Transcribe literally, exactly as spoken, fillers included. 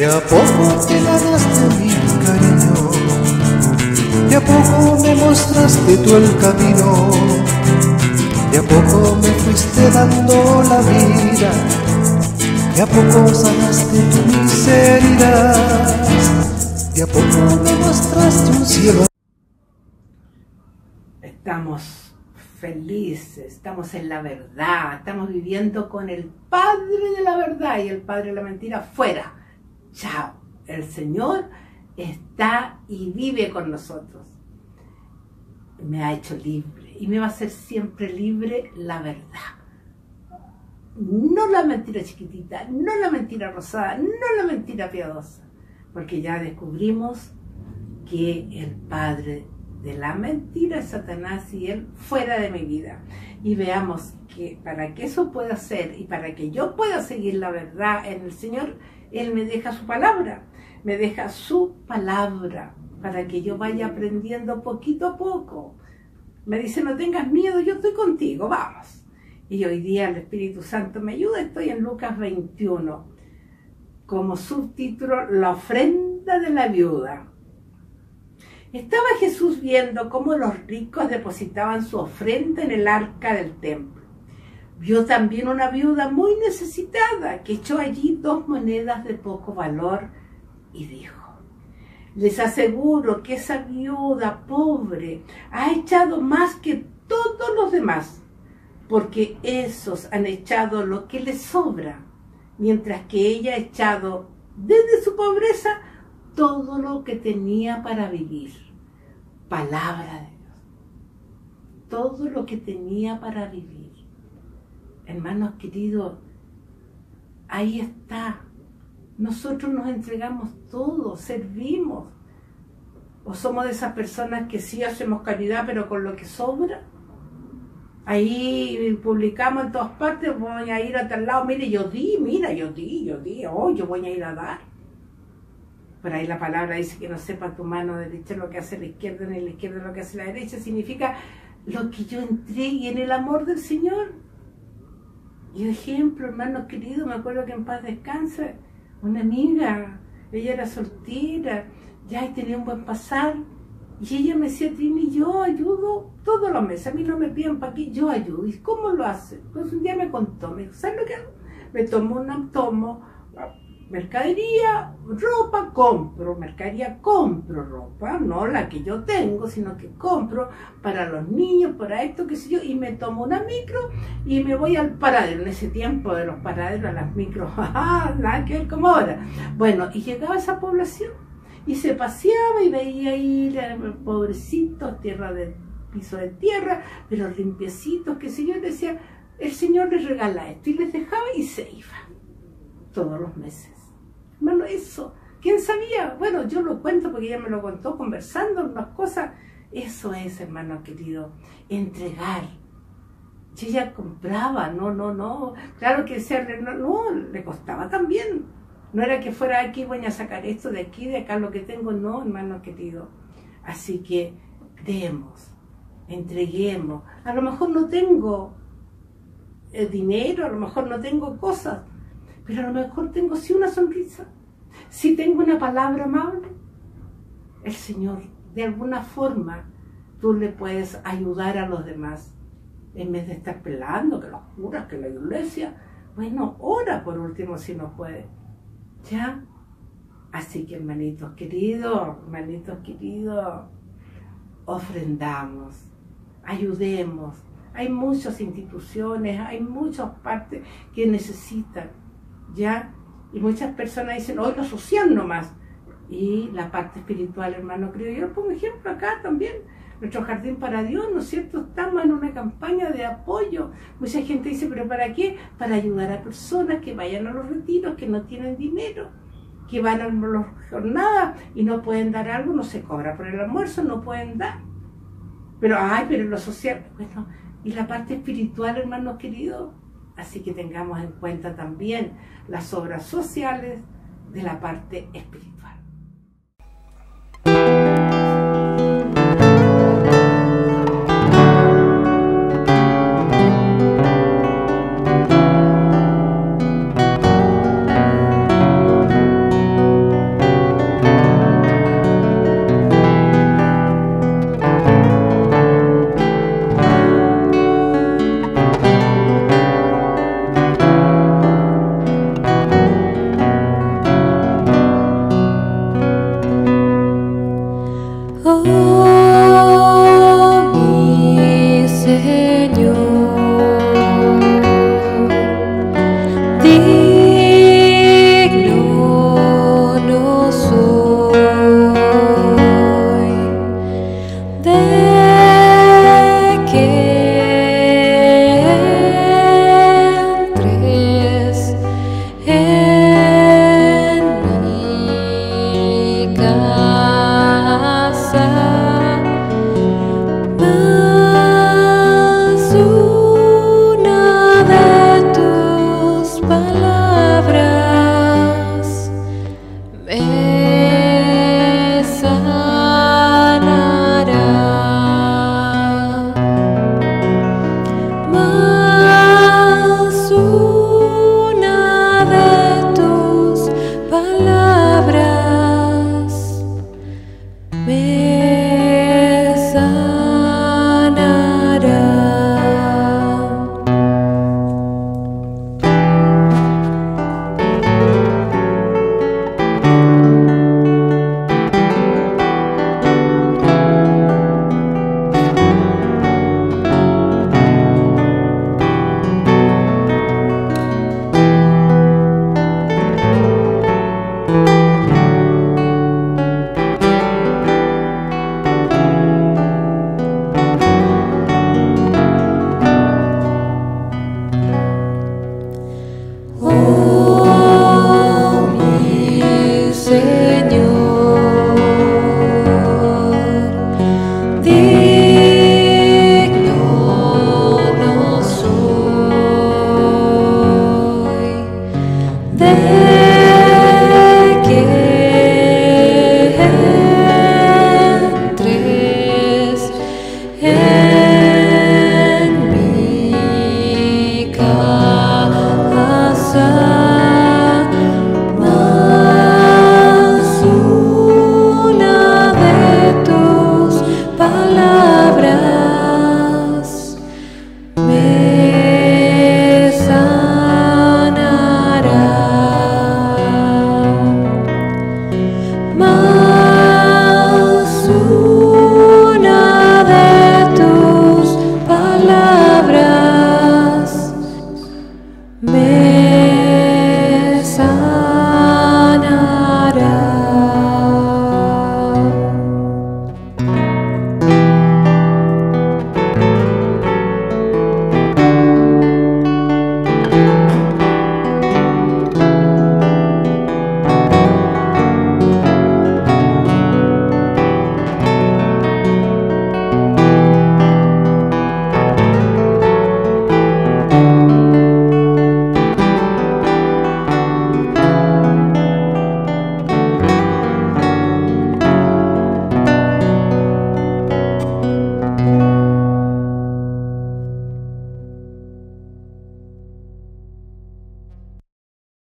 a poco te ganaste mi cariño, de a poco me mostraste tú el camino, de a poco me fuiste dando la vida, de a poco sanaste tu miseria, de a poco me mostraste un cielo. Estamos felices, estamos en la verdad, estamos viviendo con el Padre de la verdad y el Padre de la mentira fuera. Chao, el Señor está y vive con nosotros. Me ha hecho libre y me va a hacer siempre libre la verdad. No la mentira chiquitita, no la mentira rosada, no la mentira piadosa, porque ya descubrimos que el Padre de la mentira es Satanás y él fuera de mi vida. Y veamos que para que eso pueda ser y para que yo pueda seguir la verdad en el Señor, Él me deja su palabra, me deja su palabra para que yo vaya aprendiendo poquito a poco. Me dice, no tengas miedo, yo estoy contigo, vamos. Y hoy día el Espíritu Santo me ayuda, estoy en Lucas veintiuno, como subtítulo, la ofrenda de la viuda. Estaba Jesús viendo cómo los ricos depositaban su ofrenda en el arca del templo. Vio también una viuda muy necesitada que echó allí dos monedas de poco valor y dijo, les aseguro que esa viuda pobre ha echado más que todos los demás, porque esos han echado lo que les sobra, mientras que ella ha echado desde su pobreza todo lo que tenía para vivir. Palabra de Dios. Todo lo que tenía para vivir. Hermanos queridos, ahí está. Nosotros nos entregamos todo, servimos. O somos de esas personas que sí hacemos caridad, pero con lo que sobra. Ahí publicamos en todas partes, voy a ir a tal lado, mire, yo di, mira, yo di, yo di, oh, yo voy a ir a dar. Por ahí la palabra dice que no sepa tu mano derecha lo que hace la izquierda, ni la izquierda lo que hace la derecha. Significa lo que yo entregue en el amor del Señor. Y ejemplo, hermanos queridos, me acuerdo que en paz descansa, una amiga, ella era soltera, ya y tenía un buen pasar. Y ella me decía, Trini, yo ayudo todos los meses, a mí no me piden para qué, yo ayudo. ¿Y cómo lo hace? Pues un día me contó, me dijo, ¿sabes lo que hago? Me tomo una, tomo... mercadería, ropa, compro, mercadería, compro ropa, no la que yo tengo, sino que compro para los niños, para esto, qué sé yo, y me tomo una micro y me voy al paradero. En ese tiempo de los paraderos a las micros, nada que ver como ahora. Bueno, y llegaba a esa población y se paseaba y veía ir pobrecitos, tierra de piso de tierra, pero limpiecitos, qué sé yo, y decía, el Señor les regala esto, y les dejaba y se iba todos los meses. Hermano, eso, ¿quién sabía? Bueno, yo lo cuento porque ella me lo contó conversando unas cosas. Eso es, hermano querido, entregar. Si ella compraba, no, no, no. Claro que sea, no, no, le costaba también. No era que fuera aquí, voy a sacar esto de aquí, de acá, lo que tengo, no, hermano querido. Así que creemos, entreguemos. A lo mejor no tengo el dinero, a lo mejor no tengo cosas, pero a lo mejor tengo sí una sonrisa, si tengo una palabra amable. El Señor, de alguna forma, tú le puedes ayudar a los demás, en vez de estar pelando que los curas, que la iglesia. Bueno, ora por último si no puede, ¿ya? Así que, hermanitos queridos, hermanitos queridos, ofrendamos, ayudemos. Hay muchas instituciones, hay muchas partes que necesitan, ¿ya? Y muchas personas dicen, hoy lo social nomás. Y la parte espiritual, hermano querido, yo lo pongo ejemplo acá también. Nuestro Jardín para Dios, ¿no es cierto? Estamos en una campaña de apoyo. Mucha gente dice, ¿pero para qué? Para ayudar a personas que vayan a los retiros, que no tienen dinero, que van a las jornadas y no pueden dar algo, no se cobra por el almuerzo, no pueden dar. Pero, ay, pero lo social, bueno, y la parte espiritual, hermanos queridos. Así que tengamos en cuenta también las obras sociales de la parte espiritual. Señor.